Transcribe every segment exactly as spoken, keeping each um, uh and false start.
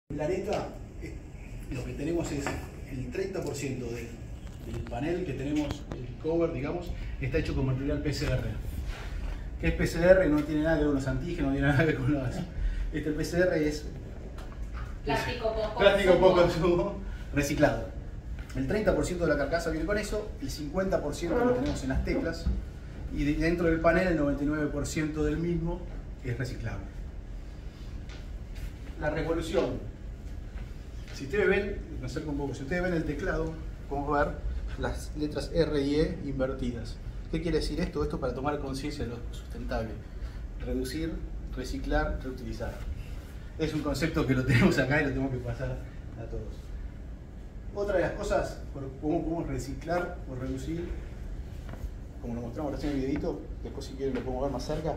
Planeta, lo que tenemos es el treinta por ciento del, del panel que tenemos, el cover, digamos, está hecho con material P C R. ¿Qué es P C R? No tiene nada que ver con los antígenos, no tiene nada que ver con los... Este, el P C R es plástico poco plástico poco consumo reciclado. El treinta por ciento de la carcasa viene con eso, el cincuenta por ciento lo tenemos en las teclas y dentro del panel el noventa y nueve por ciento del mismo es reciclable. La revolución. Si ustedes ven, me acerco un poco, si ustedes ven el teclado, podemos ver las letras R y E invertidas. ¿Qué quiere decir esto? Esto para tomar conciencia de lo sustentable. Reducir, reciclar, reutilizar. Es un concepto que lo tenemos acá y lo tenemos que pasar a todos. Otra de las cosas, cómo podemos reciclar o reducir, como lo mostramos recién en el videito, después si quieren lo podemos ver más cerca,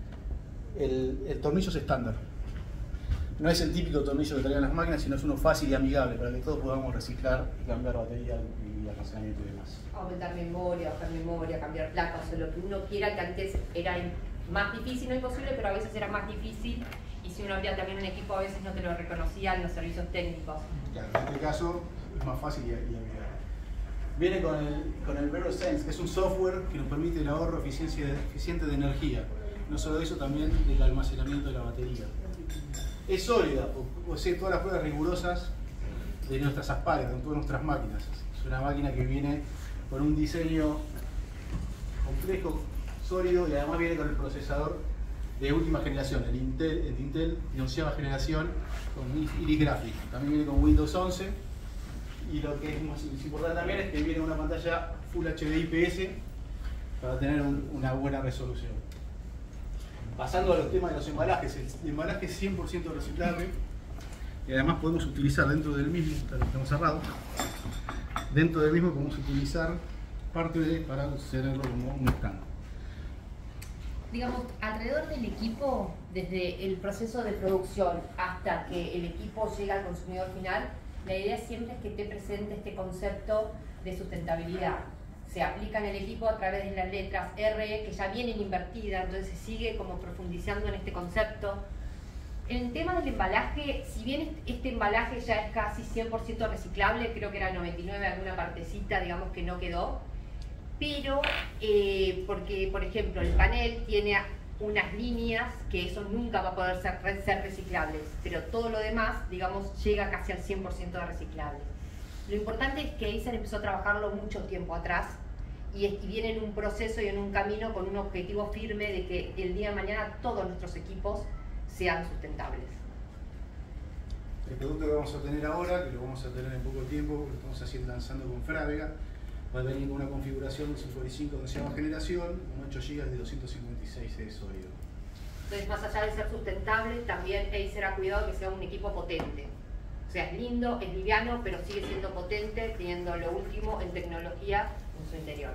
el, el tornillo es estándar. No es el típico tornillo que traían las máquinas, sino es uno fácil y amigable para que todos podamos reciclar y cambiar batería y almacenamiento y demás. Aumentar memoria, bajar memoria, cambiar placas, o lo que uno quiera, que antes era más difícil, no imposible, pero a veces era más difícil y si uno había también un equipo a veces no te lo reconocían los servicios técnicos. Claro, en este caso es más fácil y, y amigable. Viene con el, con el VeroSense, que es un software que nos permite el ahorro eficiencia, eficiente de energía. No solo eso, también el almacenamiento de la batería. Es sólida, o sea, todas las pruebas rigurosas de nuestras Aspire, de todas nuestras máquinas. Es una máquina que viene con un diseño complejo, sólido y además viene con el procesador de última generación, el Intel, el Intel de onceava generación con Iris Graphics. También viene con Windows once y lo que es más importante también es que viene una pantalla Full H D I P S para tener un, una buena resolución. Pasando a los temas de los embalajes, el embalaje es cien por ciento reciclable y además podemos utilizar dentro del mismo, estamos cerrados, dentro del mismo podemos utilizar parte de para tenerlo como un stand. Digamos, alrededor del equipo, desde el proceso de producción hasta que el equipo llega al consumidor final, la idea siempre es que esté presente este concepto de sustentabilidad. Se aplica en el equipo a través de las letras R, que ya vienen invertidas, entonces se sigue como profundizando en este concepto. En el tema del embalaje, si bien este embalaje ya es casi cien por ciento reciclable, creo que era noventa y nueve, alguna partecita, digamos, que no quedó, pero eh, porque, por ejemplo, el panel tiene unas líneas que eso nunca va a poder ser, ser reciclables, pero todo lo demás, digamos, llega casi al cien por ciento de reciclables. Lo importante es que Acer empezó a trabajarlo mucho tiempo atrás y, y viene en un proceso y en un camino con un objetivo firme de que el día de mañana todos nuestros equipos sean sustentables. El producto que vamos a tener ahora, que lo vamos a tener en poco tiempo, lo estamos haciendo lanzando con Frávega, va a venir con una configuración de cincuenta y cinco de onceava generación, con ocho gigas de doscientos cincuenta y seis de sólido. Entonces, más allá de ser sustentable, también Acer ha cuidado que sea un equipo potente. O sea, es lindo, es liviano, pero sigue siendo potente, teniendo lo último en tecnología en su interior.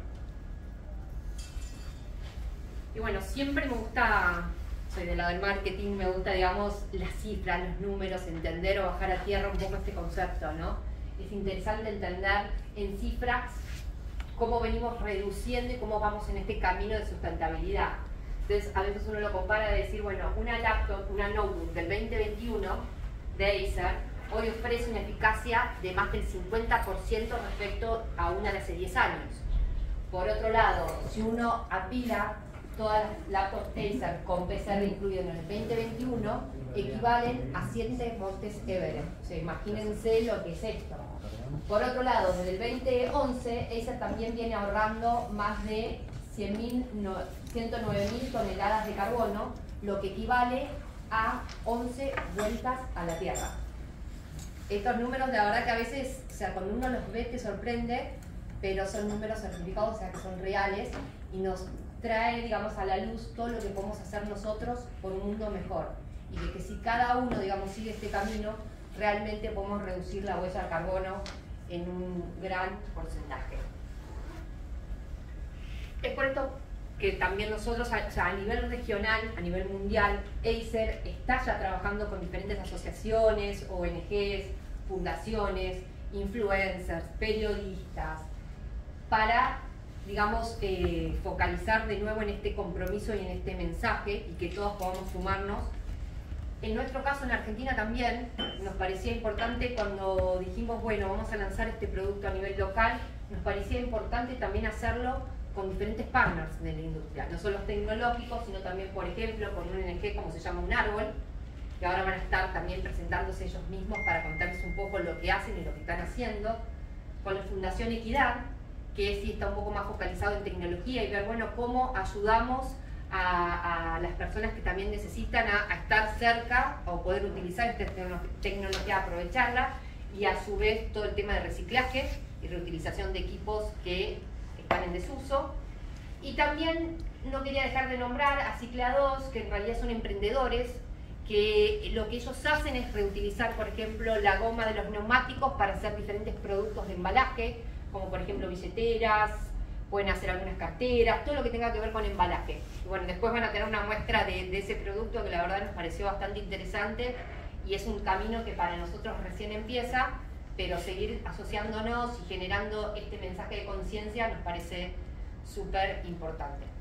Y bueno, siempre me gusta, soy del lado del marketing, me gusta, digamos, las cifras, los números, entender o bajar a tierra un poco este concepto, ¿no? Es interesante entender en cifras cómo venimos reduciendo y cómo vamos en este camino de sustentabilidad. Entonces, a veces uno lo compara de decir, bueno, una laptop, una notebook del veinte veintiuno de Acer, hoy ofrece una eficacia de más del cincuenta por ciento respecto a una de hace diez años. Por otro lado, si uno apila todas las laptops Acer con P C R incluido en el veinte veintiuno, equivalen a siete Montes Everest. O sea, imagínense lo que es esto. Por otro lado, desde el veinte once, Acer también viene ahorrando más de ciento nueve mil toneladas de carbono, lo que equivale a once vueltas a la Tierra. Estos números, la verdad que a veces, o sea, cuando uno los ve te sorprende, pero son números certificados, o sea, que son reales y nos trae, digamos, a la luz todo lo que podemos hacer nosotros por un mundo mejor. Y que, que si cada uno, digamos, sigue este camino, realmente podemos reducir la huella de carbono en un gran porcentaje. Es por esto que también nosotros, o sea, a nivel regional, a nivel mundial, Acer está ya trabajando con diferentes asociaciones, O N Ges, fundaciones, influencers, periodistas, para, digamos, eh, focalizar de nuevo en este compromiso y en este mensaje y que todos podamos sumarnos En nuestro caso, en Argentina también, nos parecía importante cuando dijimos, bueno, vamos a lanzar este producto a nivel local, nos parecía importante también hacerlo con diferentes partners de la industria, no solo los tecnológicos, sino también, por ejemplo, con un O N G como se llama Un Árbol, que ahora van a estar también presentándose ellos mismos para contarles un poco lo que hacen y lo que están haciendo, con la Fundación Equidad, que sí está un poco más focalizado en tecnología y ver, bueno, cómo ayudamos a, a las personas que también necesitan a, a estar cerca o poder utilizar esta tecnología, aprovecharla, y a su vez todo el tema de reciclaje y reutilización de equipos que están en desuso. Y también no quería dejar de nombrar a Cicla dos, que en realidad son emprendedores, que lo que ellos hacen es reutilizar, por ejemplo, la goma de los neumáticos para hacer diferentes productos de embalaje, como por ejemplo billeteras, pueden hacer algunas carteras, todo lo que tenga que ver con embalaje. Y bueno, después van a tener una muestra de, de ese producto que la verdad nos pareció bastante interesante, y es un camino que para nosotros recién empieza, pero seguir asociándonos y generando este mensaje de conciencia nos parece súper importante.